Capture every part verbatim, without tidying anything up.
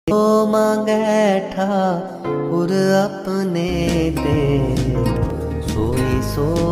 ओ मांगे ठाकुर अपने दे सोई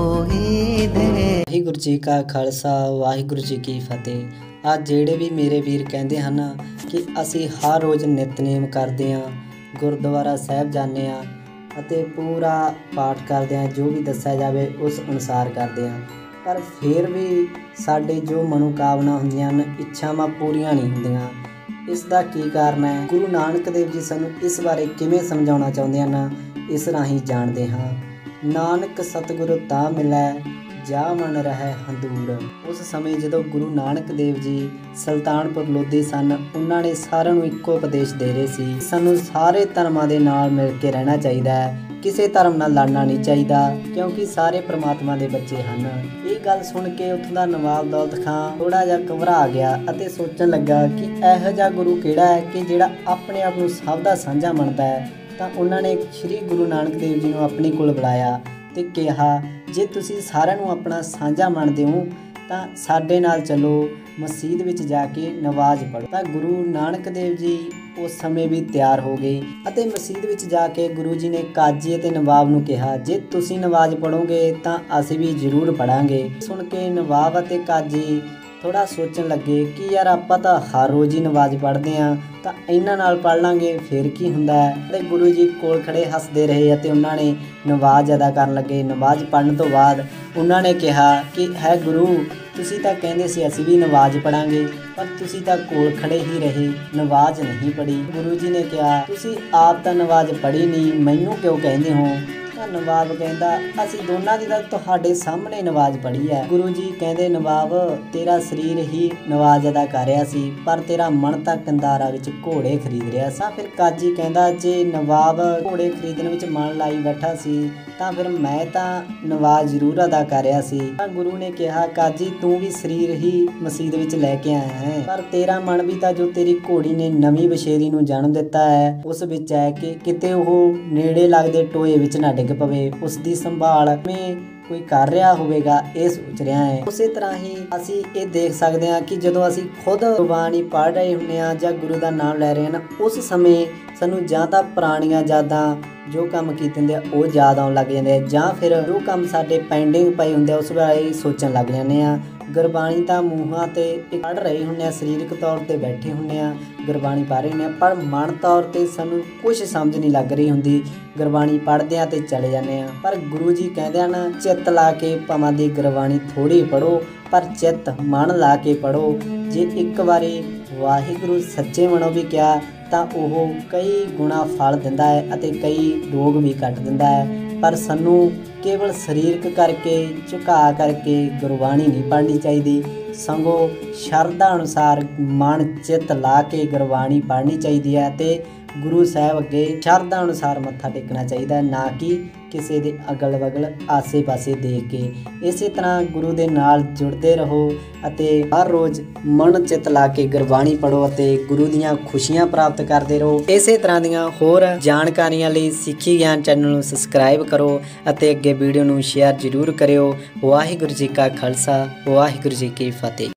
सोई दे। वाहिगुरू जी का खालसा वाहिगुरू जी की फतेह। आज ਜਿਹੜੇ ਵੀ ਮੇਰੇ ਵੀਰ ਕਹਿੰਦੇ ਹਨ ਕਿ ਅਸੀਂ ਹਰ ਰੋਜ਼ ਨਿਤਨੇਮ ਕਰਦੇ ਹਾਂ, ਗੁਰਦੁਆਰਾ ਸਾਹਿਬ ਜਾਂਦੇ ਹਾਂ ਅਤੇ ਪੂਰਾ ਪਾਠ ਕਰਦੇ ਹਾਂ, ਜੋ ਵੀ ਦੱਸਿਆ ਜਾਵੇ ਉਸ ਅਨੁਸਾਰ ਕਰਦੇ ਹਾਂ, ਪਰ ਫਿਰ ਵੀ ਸਾਡੇ ਜੋ ਮਨੋਕਾਮਨਾ ਹੁੰਦੀਆਂ ਹਨ, ਇੱਛਾਵਾਂ ਪੂਰੀਆਂ ਨਹੀਂ ਹੁੰਦੀਆਂ। ਇਸ ਦਾ ਕੀ ਕਾਰਨ ਹੈ? ਗੁਰੂ ਨਾਨਕ ਦੇਵ ਜੀ ਸਾਨੂੰ ਇਸ ਬਾਰੇ ਕਿਵੇਂ ਸਮਝਾਉਣਾ ਚਾਹੁੰਦੇ ਹਨ, ਇਸ ਰਾਹੀਂ ਜਾਣਦੇ ਹਾਂ। ਨਾਨਕ ਸਤਿਗੁਰੂ ਤਾਂ ਮਿਲੈ ਜਾ ਮਨ ਰਹਿ ਹੰਦੂਰ। ਉਸ ਸਮੇਂ ਜਦੋਂ ਗੁਰੂ ਨਾਨਕ ਦੇਵ ਜੀ ਸੁਲਤਾਨਪੁਰ ਲੋਧੀ ਸਨ, ਉਹਨਾਂ ਨੇ ਸਾਰਿਆਂ ਨੂੰ ਇੱਕੋ ਉਪਦੇਸ਼ ਦੇ ਰਹੇ ਸੀ, ਸਾਨੂੰ ਸਾਰੇ ਧਰਮਾਂ ਦੇ ਨਾਲ ਮਿਲ ਕੇ ਰਹਿਣਾ ਚਾਹੀਦਾ ਹੈ, ਕਿਸੇ ਧਰਮ ਨਾਲ ਲੜਨਾ ਨਹੀਂ ਚਾਹੀਦਾ, ਕਿਉਂਕਿ ਸਾਰੇ ਪ੍ਰਮਾਤਮਾ ਦੇ ਬੱਚੇ ਹਨ। ਇਹ ਗੱਲ ਸੁਣ ਕੇ ਉੱਥੋਂ ਦਾ ਨਵਾਬ ਦੌਲਤ ਖਾਂ ਥੋੜਾ ਜਿਹਾ ਘਬਰਾ ਗਿਆ ਅਤੇ ਸੋਚਣ ਲੱਗਾ ਕਿ ਇਹੋ ਜਿਹਾ ਗੁਰੂ ਕਿਹੜਾ ਹੈ ਕਿ ਜਿਹੜਾ ਆਪਣੇ ਆਪ ਨੂੰ ਸਭ ਦਾ ਸਾਂਝਾ ਮੰਨਦਾ ਹੈ। ਤਾਂ ਉਹਨਾਂ ਨੇ ਸ਼੍ਰੀ ਗੁਰੂ ਨਾਨਕ ਦੇਵ ਜੀ ਨੂੰ ਆਪਣੇ ਕੋਲ ਬੁਲਾਇਆ ਤੇ ਕਿਹਾ, ਜੇ ਤੁਸੀਂ ਸਾਰਿਆਂ ਨੂੰ ਆਪਣਾ ਸਾਂਝਾ ਮੰਨਦੇ ਹੋ ਤਾਂ ਸਾਡੇ ਨਾਲ ਚੱਲੋ, ਮਸਜਿਦ ਵਿੱਚ ਜਾ ਕੇ ਨਵਾਜ਼ ਪੜ੍ਹੋ। ਤਾਂ ਗੁਰੂ ਨਾਨਕ ਦੇਵ ਜੀ ਉਸ ਸਮੇਂ ਵੀ ਤਿਆਰ ਹੋ ਗਏ ਅਤੇ ਮਸਜਿਦ ਵਿੱਚ ਜਾ ਕੇ ਗੁਰੂ ਜੀ ਨੇ ਕਾਜੀ ਅਤੇ ਨਵਾਬ ਨੂੰ ਕਿਹਾ, ਜੇ ਤੁਸੀਂ ਨਵਾਜ਼ ਪੜ੍ਹੋਗੇ ਤਾਂ ਅਸੀਂ ਵੀ ਜ਼ਰੂਰ ਪੜ੍ਹਾਂਗੇ। ਸੁਣ ਕੇ ਨਵਾਬ ਅਤੇ ਕਾਜੀ ਥੋੜਾ ਸੋਚਣ ਲੱਗੇ ਕਿ ਯਾਰ ਆਪਾਂ ਤਾਂ ਹਰ ਰੋਜ਼ ਹੀ ਨਵਾਜ਼ ਪੜ੍ਹਦੇ ਹਾਂ, ਤਾਂ ਇਹਨਾਂ ਨਾਲ ਪੜ੍ਹ ਲਾਂਗੇ ਫਿਰ ਕੀ ਹੁੰਦਾ ਹੈ। ਅਤੇ ਗੁਰੂ ਜੀ ਕੋਲ ਖੜੇ ਹੱਸਦੇ ਰਹੇ ਅਤੇ ਉਹਨਾਂ ਨੇ ਨਵਾਜ਼ ਅਦਾ ਕਰਨ ਲੱਗੇ। ਨਵਾਜ਼ ਪੜ੍ਹਨ ਤੋਂ ਬਾਅਦ ਉਹਨਾਂ ਨੇ ਕਿਹਾ ਕਿ ਹੈ ਗੁਰੂ, ਤੁਸੀਂ ਤਾਂ ਕਹਿੰਦੇ ਸੀ ਅਸੀਂ ਵੀ ਨਵਾਜ਼ ਪੜ੍ਹਾਂਗੇ, ਪਰ ਤੁਸੀਂ ਤਾਂ ਕੋਲ ਖੜੇ ਹੀ ਰਹੇ, ਨਵਾਜ਼ ਨਹੀਂ ਪੜ੍ਹੀ। ਗੁਰੂ ਜੀ ਨੇ ਕਿਹਾ, ਤੁਸੀਂ ਆਪ ਤਾਂ ਨਵਾਜ਼ ਪੜ੍ਹੀ ਨਹੀਂ, ਮੈਨੂੰ ਕਿਉਂ ਕਹਿੰਦੇ ਹੋ? ਤਾਂ ਨਵਾਬ ਕਹਿੰਦਾ, ਅਸੀਂ ਦੋਨਾਂ ਦੀ ਤਾਂ ਤੁਹਾਡੇ ਸਾਹਮਣੇ ਨਵਾਜ਼ ਪੜ੍ਹੀ ਹੈ। ਗੁਰੂ ਜੀ ਕਹਿੰਦੇ, ਨਵਾਬ ਤੇਰਾ ਸਰੀਰ ਹੀ ਨਵਾਜ਼ ਅਦਾ ਕਰ ਰਿਹਾ ਸੀ, ਪਰ ਤੇਰਾ ਮਨ ਤਾਂ ਕੰਦਾਰਾ ਵਿੱਚ ਘੋੜੇ ਖਰੀਦ ਰਿਹਾ ਸੀ। ਫਿਰ ਕਾਜੀ ਕਹਿੰਦਾ, ਜੇ ਨਵਾਬ ਘੋੜੇ ਖਰੀਦਣ ਵਿੱਚ ਮਨ ਲਾਈ ਬੈਠਾ ਸੀ ਤਾਂ ਫਿਰ ਮੈਂ ਤਾਂ ਨਵਾਜ਼ ਜ਼ਰੂਰ ਅਦਾ ਕਰ ਰਿਹਾ ਸੀ। ਤਾਂ ਗੁਰੂ ਨੇ ਕਿਹਾ, ਕਾਜੀ ਤੂੰ ਵੀ ਸਰੀਰ ਹੀ ਮਸਜਿਦ ਵਿੱਚ ਲੈ ਕੇ ਆਇਆ ਹੈ, ਪਰ ਤੇਰਾ ਮਨ ਵੀ ਤਾਂ ਜੋ ਤੇਰੀ ਘੋੜੀ ਨੇ ਨਵੀਂ ਵਛੇਰੀ ਨੂੰ ਜਨਮ ਦਿੱਤਾ ਹੈ ਉਸ ਵਿੱਚ ਹੈ ਕਿ ਕਿਤੇ ਉਹ ਨੇੜੇ ਲੱਗਦੇ ਟੋਏ ਵਿੱਚ ਨਾ ਡਿੱਗ ਪਵੇ, ਉਸ ਦੀ ਸੰਭਾਲ ਕਿਵੇਂ ਕੋਈ ਕਰ ਰਿਹਾ ਹੋਵੇਗਾ, ਇਹ ਸੋਚ ਰਿਹਾ ਹੈ। ਉਸੇ ਤਰ੍ਹਾਂ ਹੀ ਅਸੀਂ ਇਹ ਦੇਖ ਸਕਦੇ ਹਾਂ ਕਿ ਜਦੋਂ ਅਸੀਂ ਖੁਦ ਗੁਰਬਾਣੀ ਪੜ੍ਹ ਰਹੇ ਹੁੰਦੇ ਹਾਂ ਜਾਂ ਗੁਰੂ ਦਾ ਨਾਮ ਲੈ ਰਹੇ ਹਾਂ, ਉਸ ਸਮੇਂ ਸਾਨੂੰ ਜਾਂ ਤਾਂ ਪੁਰਾਣੀਆਂ ਯਾਦਾਂ ਜੋ ਕੰਮ ਕੀਤੇ ਹੁੰਦੇ ਆ ਉਹ ਯਾਦ ਆਉਣ ਲੱਗ ਜਾਂਦੇ ਆ, ਜਾਂ ਫਿਰ ਜੋ ਕੰਮ ਸਾਡੇ ਪੈਂਡਿੰਗ ਪਏ ਹੁੰਦੇ ਆ ਉਸ ਬਾਰੇ ਸੋਚਣ ਲੱਗ ਜਾਂਦੇ ਆ। ਗੁਰਬਾਣੀ ਤਾਂ ਮੂੰਹਾਂ 'ਤੇ ਪੜ੍ਹ ਰਹੇ ਹੁੰਦੇ ਆ, ਸਰੀਰਕ ਤੌਰ 'ਤੇ ਬੈਠੇ ਹੁੰਦੇ ਆ, ਗੁਰਬਾਣੀ ਪੜ੍ਹ ਰਹੇ ਹੁੰਦੇ ਆ, ਪਰ ਮਨ ਤੌਰ 'ਤੇ ਸਾਨੂੰ ਕੁਛ ਸਮਝ ਨਹੀਂ ਲੱਗ ਰਹੀ ਹੁੰਦੀ। ਗੁਰਬਾਣੀ ਪੜ੍ਹਦੇ ਆ ਅਤੇ ਚਲੇ ਜਾਂਦੇ ਆ, ਪਰ ਗੁਰੂ ਜੀ ਕਹਿੰਦੇ ਹਨ, ਚਿੱਤ ਲਾ ਕੇ ਭਾਵਾਂ ਦੀ ਗੁਰਬਾਣੀ ਥੋੜ੍ਹੀ ਪੜ੍ਹੋ, ਪਰ ਚਿੱਤ ਮਨ ਲਾ ਕੇ ਪੜ੍ਹੋ। ਜੇ ਇੱਕ ਵਾਰੀ ਵਾਹਿਗੁਰੂ ਸੱਚੇ ਮਨੋਂ ਵੀ ਕਿਹਾ ਤਾਂ ਉਹ ਕਈ ਗੁਣਾ ਫਲ ਦਿੰਦਾ ਹੈ ਅਤੇ ਕਈ ਰੋਗ ਵੀ ਕੱਟ ਦਿੰਦਾ ਹੈ। ਪਰ ਸਾਨੂੰ ਕੇਵਲ ਸਰੀਰਕ ਕਰਕੇ ਝੁਕਾ ਕਰਕੇ ਗੁਰਬਾਣੀ ਨਹੀਂ ਪੜ੍ਹਨੀ ਚਾਹੀਦੀ, ਸਗੋਂ ਸ਼ਰਧਾ ਅਨੁਸਾਰ ਮਨ ਚਿੱਤ ਲਾ ਕੇ ਗੁਰਬਾਣੀ ਪੜ੍ਹਨੀ ਚਾਹੀਦੀ ਹੈ ਅਤੇ ਗੁਰੂ ਸਾਹਿਬ ਅੱਗੇ ਸ਼ਰਧਾ ਅਨੁਸਾਰ ਮੱਥਾ ਟੇਕਣਾ ਚਾਹੀਦਾ, ਨਾ ਕਿ ਕਿਸੇ ਦੇ ਅਗਲ ਬਗਲ ਆਸੇ ਪਾਸੇ ਦੇਖ ਕੇ। ਇਸੇ ਤਰ੍ਹਾਂ ਗੁਰੂ ਦੇ ਨਾਲ ਜੁੜਦੇ ਰਹੋ ਅਤੇ ਹਰ ਰੋਜ਼ ਮਨ ਚਿੱਤ ਲਾ ਕੇ ਗੁਰਬਾਣੀ ਪੜ੍ਹੋ ਅਤੇ ਗੁਰੂ ਦੀਆਂ ਖੁਸ਼ੀਆਂ ਪ੍ਰਾਪਤ ਕਰਦੇ ਰਹੋ। ਇਸੇ ਤਰ੍ਹਾਂ ਦੀਆਂ ਹੋਰ ਜਾਣਕਾਰੀਆਂ ਲਈ ਸਿੱਖੀ ਗਿਆਨ ਚੈਨਲ ਨੂੰ ਸਬਸਕ੍ਰਾਈਬ ਕਰੋ ਅਤੇ ਅੱਗੇ ਵੀਡੀਓ ਨੂੰ ਸ਼ੇਅਰ ਜ਼ਰੂਰ ਕਰਿਓ। ਵਾਹਿਗੁਰੂ ਜੀ ਕਾ ਖਾਲਸਾ ਵਾਹਿਗੁਰੂ ਜੀ ਕੀ ਫਤਿਹ।